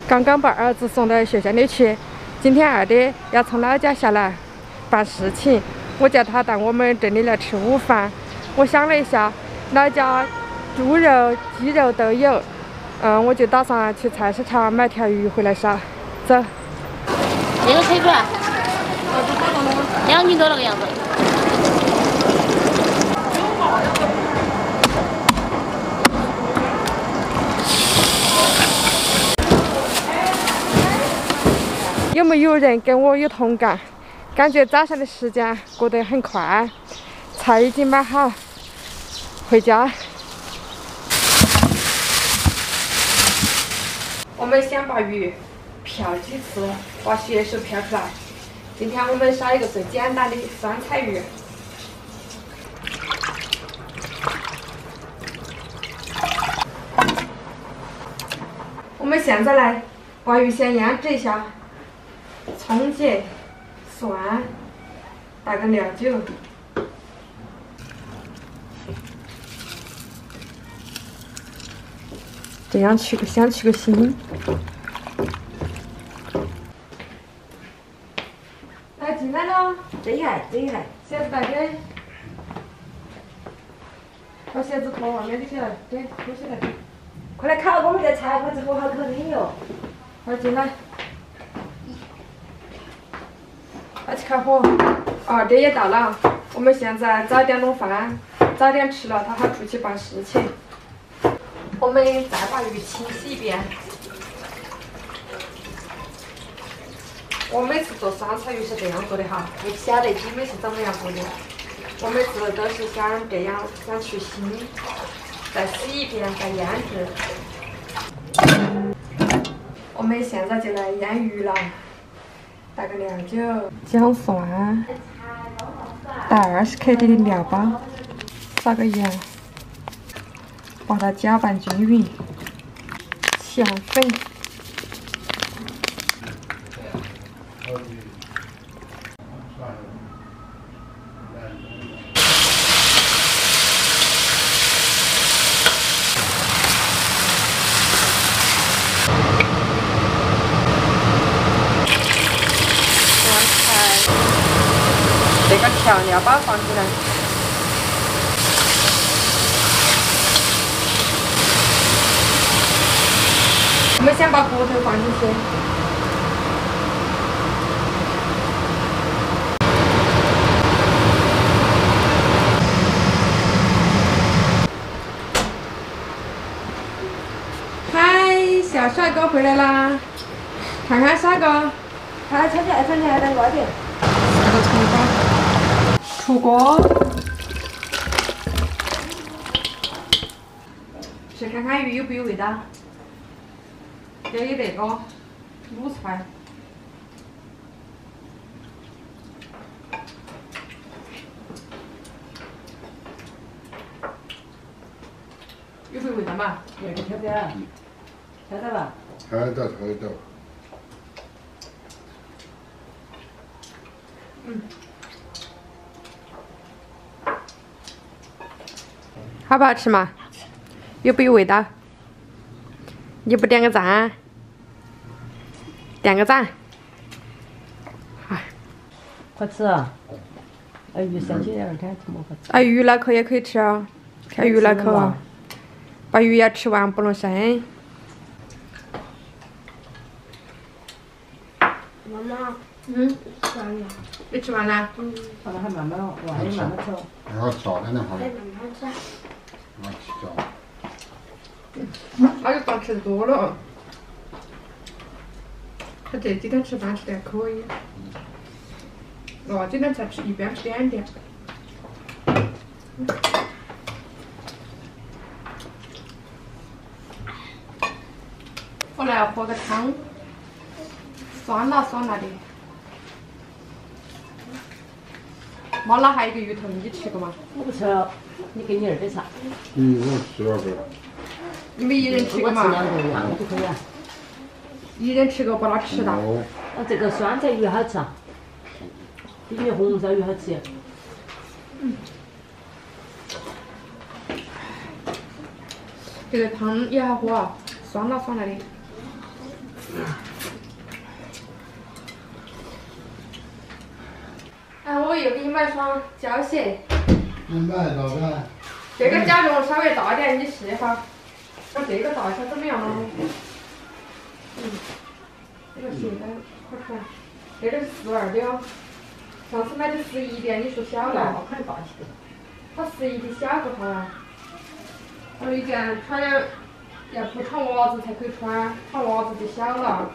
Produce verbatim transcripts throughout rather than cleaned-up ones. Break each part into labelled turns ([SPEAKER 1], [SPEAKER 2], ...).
[SPEAKER 1] 刚刚把儿子送到学校里去，今天二爹要从老家下来办事情，我叫他到我们这里来吃午饭。我想了一下，老家猪肉、鸡肉都有，嗯，我就打算去菜市场买条鱼回来烧。走。
[SPEAKER 2] 这个腿短，两斤多那个样子。 有没有人跟我有同感？感觉早上的时间过得很快，菜已经买好，回家。我们先把鱼漂几次，把血水漂出来。今天我们烧一个最简单的酸菜鱼。我们现在来把鱼先腌制一下。 葱节、蒜，打个料酒，这样去个香，去个腥。来进来了，
[SPEAKER 3] 这一下，这一下，
[SPEAKER 1] 鞋子带给，把鞋子脱，外面的起来，对，脱起来。
[SPEAKER 3] 快来烤我们的菜，我这个好烤的很哟。
[SPEAKER 1] 快进来。 来去开火，二爹也到了。我们现在早点弄饭，早点吃了，他好出去办事情。我们再把鱼清洗一遍。我每次做酸菜鱼是这样做的哈，不晓得你们是怎么样做的。我每次都是想这样，想去腥，再洗一遍，再腌制。我们现在就来腌鱼了。 打个料酒，姜蒜，打二十克的料包，撒个盐，把它搅拌均匀，芡粉，这个调料包放进来，我们先把骨头放进去，嗨，小帅哥回来啦！看看帅哥，
[SPEAKER 3] 他炒起来，炒起来等快点。
[SPEAKER 1] 这个葱花。 出锅，试看看鱼有没有味道。给那个卤菜，有没有味道嘛？
[SPEAKER 3] 有点挑挑，挑到吧？
[SPEAKER 4] 挑到，挑到。
[SPEAKER 1] 嗯。 好不好吃嘛？有没有味道？你不点个赞？点个赞！哎，
[SPEAKER 3] 快吃啊！哎，鱼生起来了，看怎么好吃。
[SPEAKER 1] 啊，鱼脑壳也可以吃哦，看鱼脑壳啊。把鱼要吃完，不能生。
[SPEAKER 2] 妈妈，
[SPEAKER 1] 嗯，
[SPEAKER 2] 吃完了。
[SPEAKER 1] 你吃完了？
[SPEAKER 2] 嗯。
[SPEAKER 3] 放到还慢慢，晚点慢慢炒。
[SPEAKER 4] 然后炸两两下。
[SPEAKER 2] 再慢慢吃。
[SPEAKER 4] 然后去炸。
[SPEAKER 1] 那就饭吃的多了。他这几天吃饭吃的还可以。哦，今天才吃一边吃点点。我来喝个汤，酸辣酸辣的。妈那还有一个鱼头，你吃过吗？
[SPEAKER 3] 我不吃了，你给你儿子吃。
[SPEAKER 4] 嗯，我吃了个。
[SPEAKER 1] 你们一人吃个嘛？
[SPEAKER 3] 我吃两个一样就可以啊。
[SPEAKER 1] 一人吃个，把它吃到。
[SPEAKER 4] 哦。
[SPEAKER 3] 啊，这个酸菜鱼好吃啊，比你红烧鱼好吃。
[SPEAKER 1] 嗯。这个汤也好喝啊，酸辣酸辣的。 啊，我又给你买双胶鞋。
[SPEAKER 4] 你买到的？
[SPEAKER 1] 这个假绒稍微大点，你试哈。那这个大小怎么样啊？嗯，这个鞋单好看。这个是四二的哦。上次买的十一的，你说小了。
[SPEAKER 3] 好看大些。
[SPEAKER 1] 它十一的小个哈。我一件穿了，要不穿袜子才可以穿，穿袜子就小了。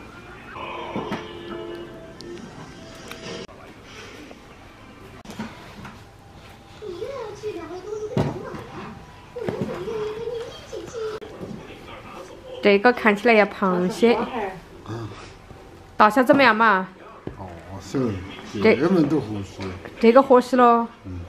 [SPEAKER 1] 这个看起来像螃蟹，大小怎么样嘛？
[SPEAKER 4] 哦，是，这个们都合适。
[SPEAKER 1] 这个合适咯。
[SPEAKER 4] 嗯。